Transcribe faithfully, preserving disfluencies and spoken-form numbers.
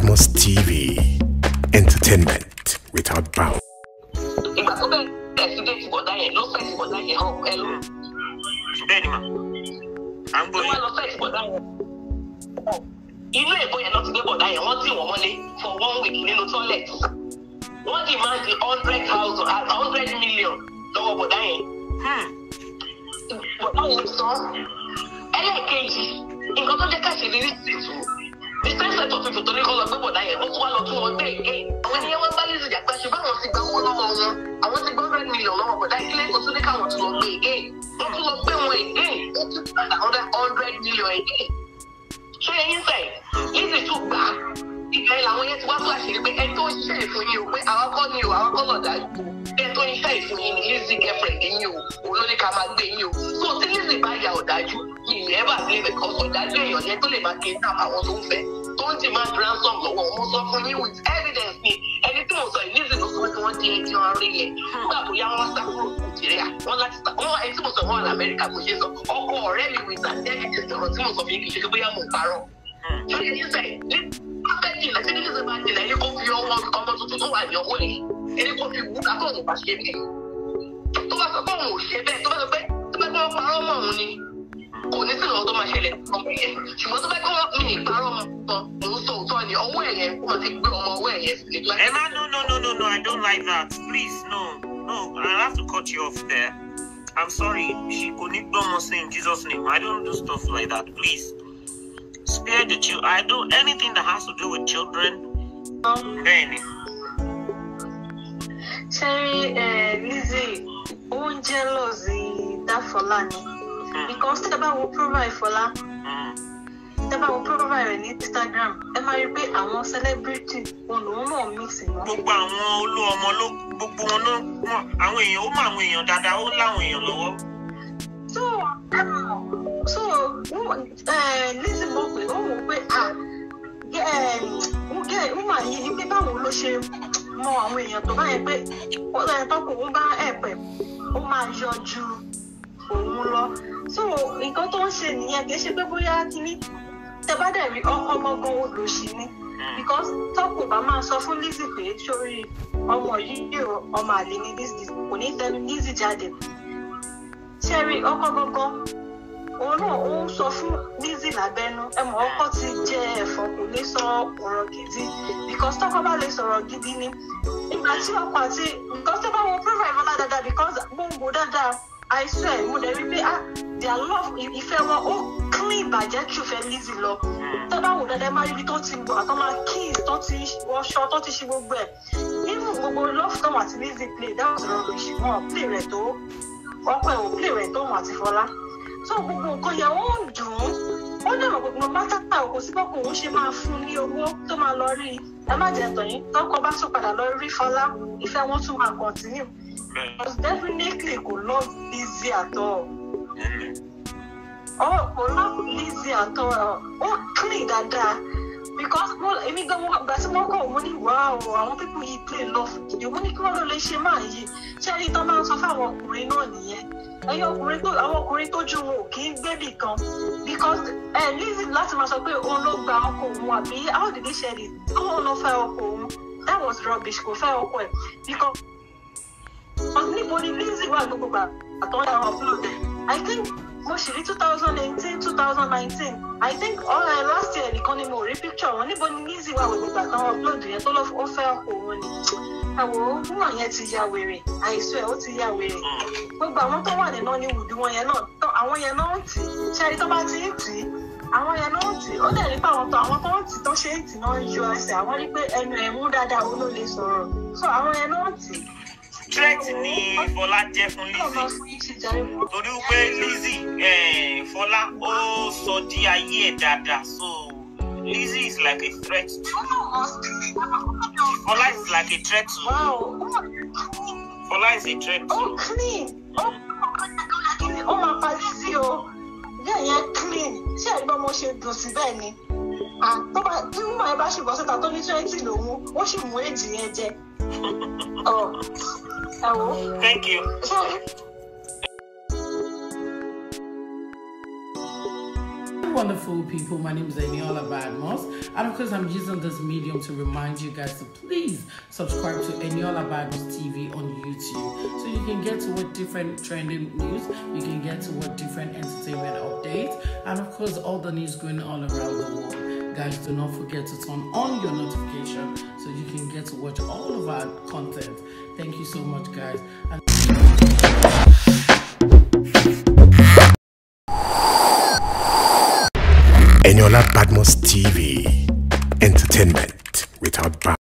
Badmus T V, entertainment without bounds. I'm going Even if you're not together, I want you for one week in the toilet. What demand the hundred thousand, a hundred million? No, but I hmm. But I am so. L A K G. In got to catch the the same set of people to call a people that was one or two or three again. When you want to listen to that question, I want to go on. I want to go hundred million, but I can't go to the count to look again. Not to look again. Another hundred million again. So you say, this is too bad. If I want to watch it, I don't say for you, I'll call you, I'll call that. Then don't say for you, easy girlfriend in you, or only come and pay you. So this is the buy out that you never believe because of that day, you're yet to live again. I want to say, don't demand ransom, no one most often you with evidence. Anything was like, this is not what you are really. But we are not Nigeria. One like, oh, it's also one America, which is already with an evidence of English. We are more barrel. So you say, I think this is about the you go for your one come to do what your way. And you go to book a phone of a shame. To us a phone, shame, to us a bed, to make more power money. Oh, this is all my shilling. She was back on me, power, so Tony, away, or take blow away. Emma, no, no, no, no, no, I don't like that. Please, no, no, I have to cut you off there. I'm sorry, she couldn't do say in Jesus' name. I don't do stuff like that, please. Spare the children. I do anything that has to do with children. Um, Benny. Sherry, uh, Lizzie, I'm jealous that for Lani. Because the Baba will provide for La. The Baba will provide on Instagram. Am I repeat? I want celebrity. Oh no, no, missing. Gbogbo àwọn olú ọmọ ló gbogbo wọn ló àwọn èèyàn ó máa àwọn èèyàn dáadáa ó láwọn èèyàn lọ́wọ́. So, um, so, uh, Lizzie Mokwe, oh, wait, ah, yeah, who get, who might you be about Lucia more away to buy a bit, or then talk about a pep, oh, my judge, oh, so, we got on saying, yeah, guess you go at me. The battery all come go Luciani because talk about my soft Lizzie page, sorry, or more you or my limit this, we need them easy jaded. Sherry, Okogogo. Oh no, ó sọ fún Lizzie lábẹ́nú. Ẹ mọ̀ ọkọ ti jẹ́ ẹ̀fọ́ kò lè sọ ọ̀rọ̀ gidi because tọ́kọ bá lè sọ̀rọ̀ gidi ni. Ìgbà tí ọkọ àti because tó bá wọ provide wọn dáadáa because gbòǹgbò dáadáa I swear mo dẹ̀ rí pé ah their love ìfẹ́ wọn ó clean bàjẹ́ jù fẹ́ Lizzie lọ. Tó bá wò dáadáa máa rí ibi tó ti gbọ́ àtọ́ máa kiss tó ti wọṣọ tó ti ṣe gbogbo ẹ̀. Even gbogbo love tó wà tí Lizzie play that was rubbish. Wọ́n play rẹ̀ tó ọkọ ẹ̀ ò play rẹ̀ tó wà tí Fọlá. So gbogbo nǹkan yẹn ó ń dùn ún ó dẹ̀rọ̀ gbogbo mátàtà kò sí bọ́kùn òun ṣe máa fún ní owó tó máa lọ rí ẹ má jẹ́ tọ̀yìn tọ́kọ bá tún padà lọ rí Fọlá ìfẹ́ wọn tún máa continue because definitely kò love Lizzie at all oh kò love Lizzie at all ó clean dáadáa because èmi gan wọn gbà tí wọn kọ òun ní wàá o àwọn people yìí play love gidi wọn ní kí wọn ló lè ṣe máa yí ṣé ẹni tó máa ń sọ fáwọn ọkùnrin náà nìyẹn ẹyọ ọkùnrin tó àwọn ọkùnrin tó ju wọn ò kì í gbébì kan because ẹ Lizzie láti máa sọ pé òun ló gba ọkọ òun àbí how did they share it òun ló fẹ́ ọkọ òun that was rubbish kò fẹ́ ọkọ ẹ̀ because níbo ni Lizzie wà gbogbo gbà àtọ́jà àwọn upload I think mo ṣì rí twenty eighteen twenty nineteen I think all uh, last year nìkan ni mo rí picture wọn níbo ni Lizzie wà gbogbo gbà táwọn upload yẹn tó lọ ó fẹ́ ọkọ òun ni àwọn woman yẹn ti ya wèrè àìsàn ẹ̀ ó ti ya wèrè gbogbo àwọn tó wà nínú ní wùdú wọn yẹn náà àwọn yẹn náà ń tì í ṣẹ́rí tó bá ti ń tì í àwọn yẹn náà ń tì í ó dẹ̀ rí pé àwọn tó àwọn tó ń tì tó ṣe ń tì náà ń yọ ẹsẹ̀ àwọn rí pé ẹnu ẹ̀ mú dáadáa ó ló lè sọ̀rọ̀ so àwọn yẹn náà ń tì í. threat ni Fọlá jẹ́ fún Lizzie torí pé Lizzie Fọlá ó sọ di ayé ẹ̀ dáadáa so Lizzie is like a threat to Fọlá is like a threat to wow. Fọlá is a threat to oh clean oh máa pa Lizzie o bẹ́ẹ̀ yẹn clean ṣé ẹ̀rí bá mo ṣe dùn sí bẹ́ẹ̀ ni tó bá tí mo máa bá ṣe bọ́ síta tó ní twenty lòun ó sì mú èjì yẹn jẹ ọ ẹ wò. Thank you. wonderful people. My name is Eniola Badmus, and of course I'm using this medium to remind you guys to please subscribe to Eniola Badmus T V on YouTube, so you can get to what different trending news, you can get to what different entertainment updates, and of course all the news going all around the world. Guys, do not forget to turn on your notification so you can get to watch all of our content. Thank you so much, guys. And Eniola Badmus T V, entertainment without bounds.